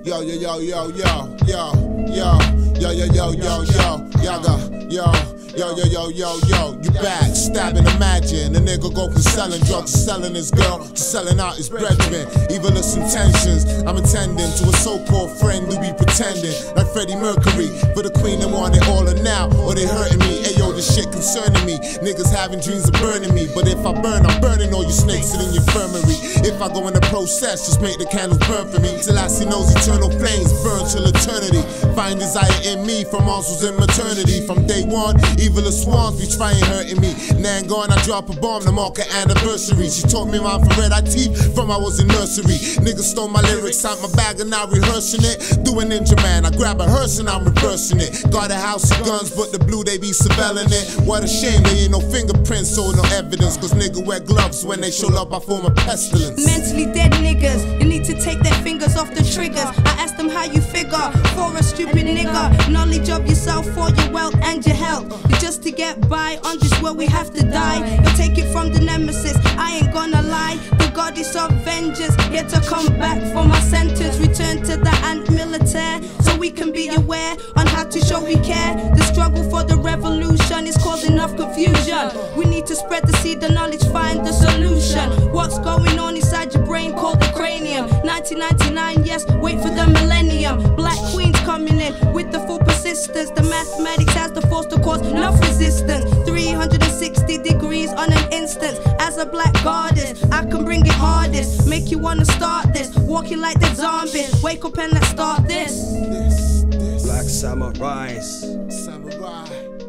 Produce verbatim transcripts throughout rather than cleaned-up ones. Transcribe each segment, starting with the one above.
Yo, yo, yo, yo, yo, yo, yo, yo, yo, yo, yo, yo, yaga, yo. Yo, yo, yo, yo, yo, you back, stabbing, imagine a nigga go from selling drugs to selling his girl to selling out his brethren. Evilest intentions, I'm attending to a so-called friend who be pretending like Freddie Mercury. For the queen and want it all or now, or they hurting me. Ayo, this shit concerning me. Niggas having dreams of burning me, but if I burn, I'm burning all you snakes in the infirmary. If I go in the process, just make the candles burn for me till I see those eternal flames burn till eternity. Find desire in me from monsters in maternity. From day one, evilest swans be trying hurting me. Now I'm gone, I drop a bomb to mark an anniversary. She taught me my red eye teeth from I was in nursery. Niggas stole my lyrics out my bag and now rehearsing it. Do a ninja man, I grab a hearse and I'm reversing it. Got a house of guns, but the blue they be surveilling it. What a shame, there ain't no fingerprints or no evidence. Cause nigga wear gloves when they show up, I form a pestilence. Mentally dead niggas, you need to take their fingers off the triggers. I asked them how you figure, for a stupid nigga. Knowledge of yourself for your wealth and your health. Just to get by on this world we have to die. You'll take it from the nemesis, I ain't gonna lie. The goddess of vengeance, here to come back for my sentence. Return to the ant militaire, so we can be aware on how to show we care. The struggle for the revolution is causing enough confusion. We need to spread the seed of knowledge, find the solution. What's going on inside your brain called the cranium. Nineteen ninety-nine, yes, wait for the millennium. Black queens coming in with the full persistence. The mathematics has the force to cause enough resistance. Three hundred sixty degrees on an instant. As a black goddess, I can bring it hardest. Make you wanna start this, walking like the zombies. Wake up and let's start this. This, this. Black samurais, Samurai.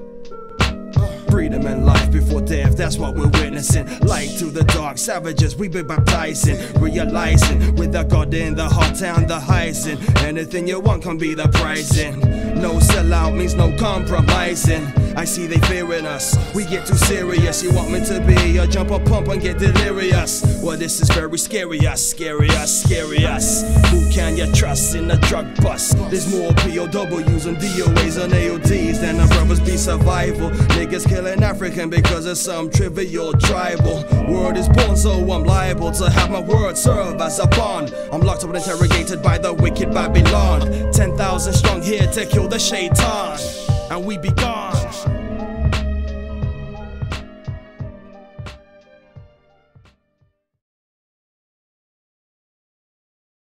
freedom and life before death, that's what we're witnessing. Light to the dark, savages we be baptizing. Realizing, with a God in the heart and the heisin. Anything you want can be the pricing. No sellout means no compromising. I see they fearing us, we get too serious. You want me to be a jump up pump and get delirious? Well, this is very scary us, scary us, scary us. Who can you trust in a drug bust? There's more P O Ws and D O As and A O Ds than our brothers be survival. Niggas killing African because of some trivial tribal. Word is born, so I'm liable to have my word serve as a bond. I'm locked up and interrogated by the wicked Babylon. Ten thousand strong here to kill the shaitan, and we be gone.